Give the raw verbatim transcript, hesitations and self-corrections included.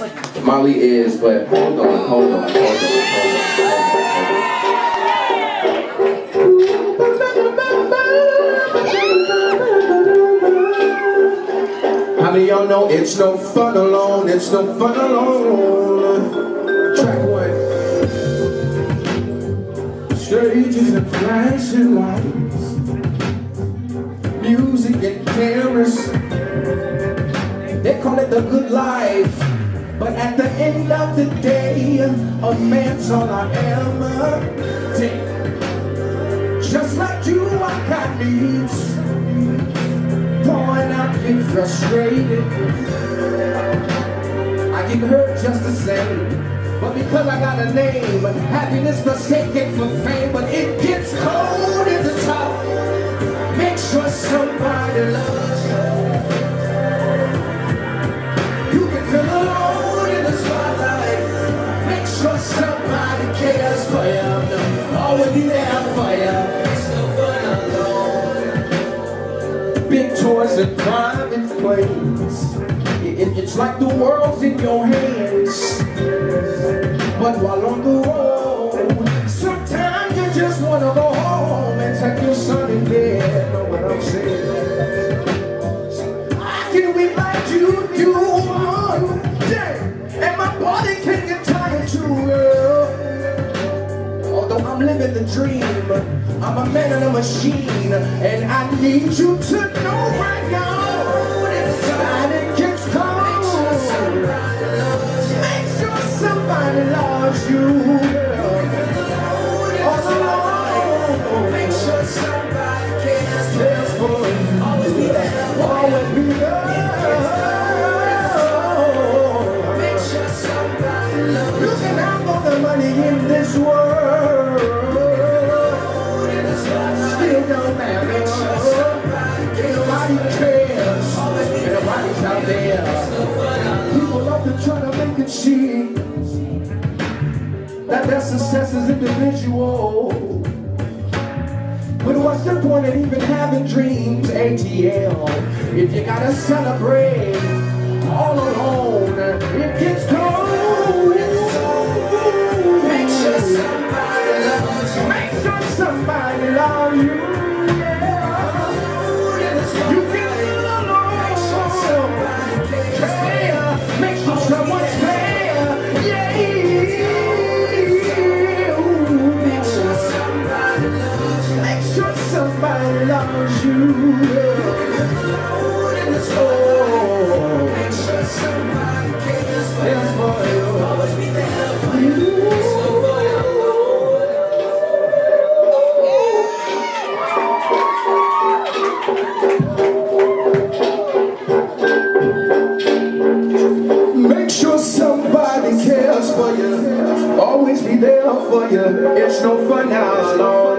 Molly is, but hold on, hold on, hold on, hold on, hold on. How many of y'all know it's no fun alone, it's no fun alone? Track one. Stages and flashing lights, music and cameras, they call it the good life. But at the end of the day, a man's all I ever did. Just like you, I got needs, pouring out, get frustrated. I get hurt just the same. But because I got a name, happiness mistaken for fame. But it gets cold at the top. Make sure somebody loves you. You can feel alone in the spotlight. Make sure somebody cares for you. Always be there for you. It's no fun alone. Big toys and private planes. It, it, it's like the world's in your hands. But while on the road, sometimes you just want to go home and take your son in bed. Know what I'm saying? How can we let you do one day? And my body can get tired too, girl. Although I'm living the dream, I'm a man in a machine. And I need you to know right now, inside it gets cold. Somebody loves you, girl. All alone. Make sure somebody cares, cares for you. Always be there. Always be there. Make sure somebody loves you. You can have all the money in this world, still don't matter. Make sure somebody cares. Nobody cares. And nobody's out there. People love to try to make it seem that their success is individual. But what's the point of even having dreams, A T L, if you gotta celebrate all alone? It gets cold. Make sure somebody loves you. Make sure somebody loves you. Yeah. You can feel alone. Make sure somebody cares. Make sure someone's there. Yeah. Somebody loves you. Oh, make sure somebody cares for you. Always be there for you. Make sure somebody cares for you. Always be there for you. It's no fun how long.